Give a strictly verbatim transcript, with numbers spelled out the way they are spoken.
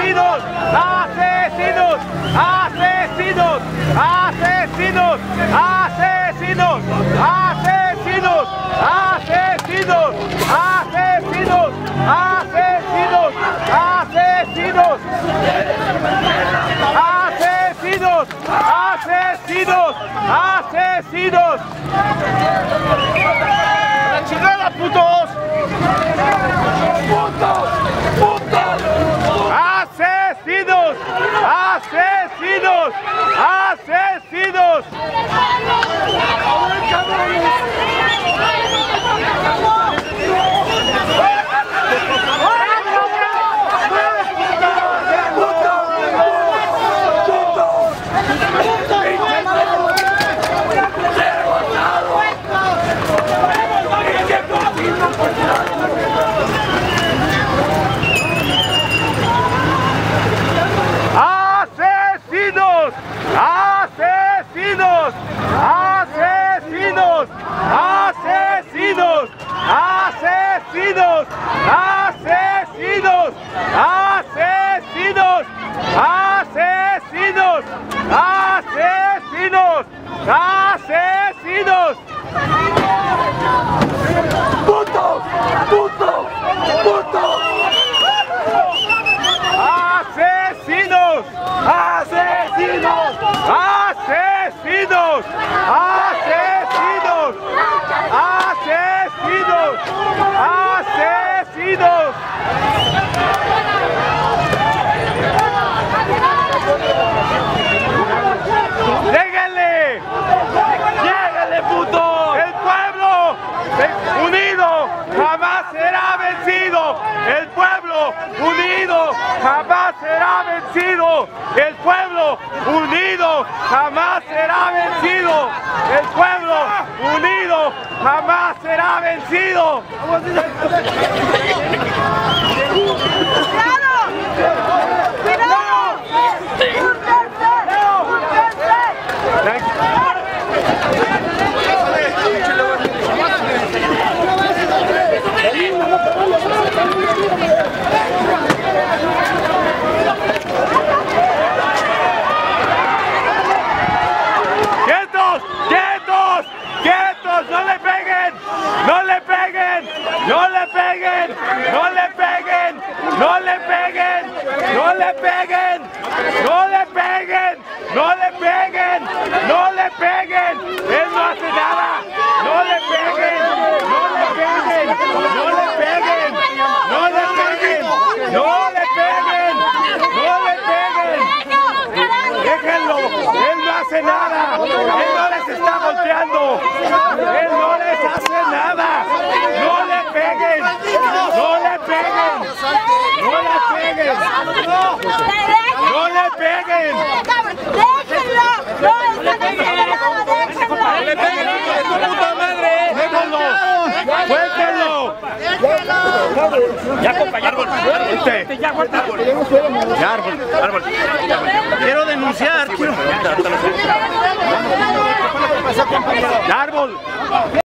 asesinos, asesinos, asesinos, asesinos, asesinos, asesinos, asesinos, asesinos, asesinos, asesinos, asesinos, asesinos, asesinos. ¡La chingada, putos! ¡Putos! ¡Putos! ¡Asesinos! ¡Asesinos! ¡Asesinos! ¡Asesinos! ¡Asesinos! ¡Asesinos! ¡Asesinos! ¡Asesinos! ¡Asesinos! ¡Asesinos! ¡Asesinos! ¡Asesinos! ¡Asesinos! ¡Putos! ¡Putos! ¡Putos! ¡Asesinos! ¡Asesinos! ¡Asesinos! ¡Asesinos! ¡Asesinos! ¡Asesinos! ¡Lléguenle! ¡Lléguenle, puto! ¡El pueblo unido jamás será vencido! ¡El pueblo unido jamás será vencido! ¡El pueblo unido jamás será vencido! ¡El pueblo unido jamás será vencido! ¡Cuidado! ¡Cuidado! ¡Quietos! ¡Quietos! ¡Quietos! ¡No le peguen! ¡No le peguen! ¡No le peguen! ¡No le peguen! ¡No le peguen! ¡No le peguen! ¡No le peguen! ¡No le peguen! ¡No le peguen! ¡Él no hace nada! ¡No le peguen! ¡No le peguen! ¡No le peguen! ¡No le peguen! ¡No le peguen! ¡No le peguen! ¡Déjenlo! ¡Él no hace nada! ¡Él no les está golpeando! ¡Él no les hace nada! ¡No le peguen! ¡No le peguen! ¡No le peguen! ¡No le peguen! ¡Déjenlo! ¡No, está desesperado! ¡Déjenlo! ¡No le peguen, hijo de tu puta madre! ¡Déjenlo! ¡Suéltenlo! Ya, compa, ya, árbol. Este. Ya, árbol. Ya, árbol. Árbol. Quiero denunciar. Quiero... Ya, árbol.